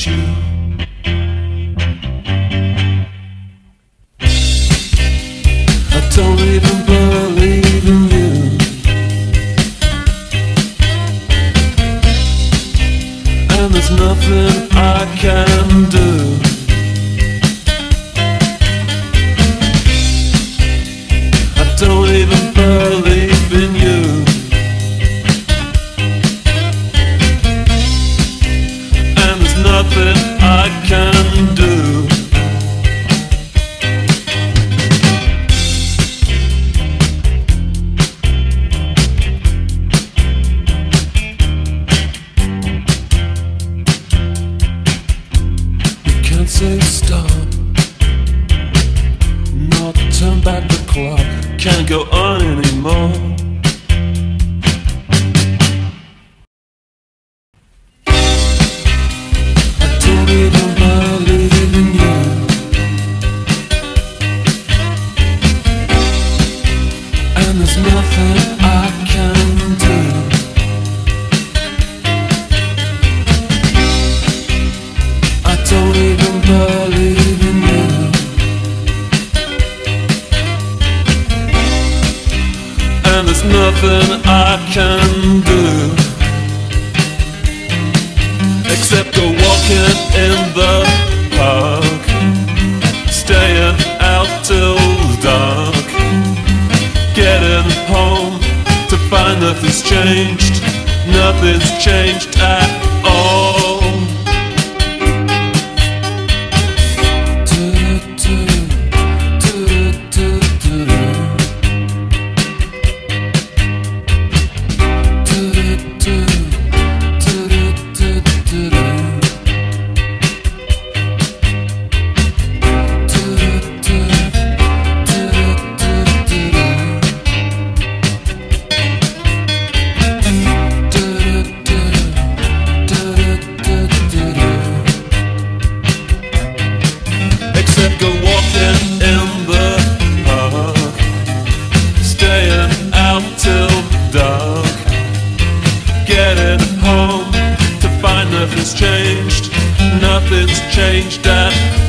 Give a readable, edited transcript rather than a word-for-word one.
you. I don't even believe in you. And there's nothing I can do. I don't even believe in you. And there's nothing I can do. Say stop, not turn back the clock. Can't go on anymore. I don't even believe in you. And there's nothing I can do. I don't even believe in you. And there's nothing I can do except go walking in the park, staying out till dark, getting home to find nothing's changed. Nothing's changed at all. Go walking in the park, staying out till dark, getting home to find nothing's changed. Nothing's changed at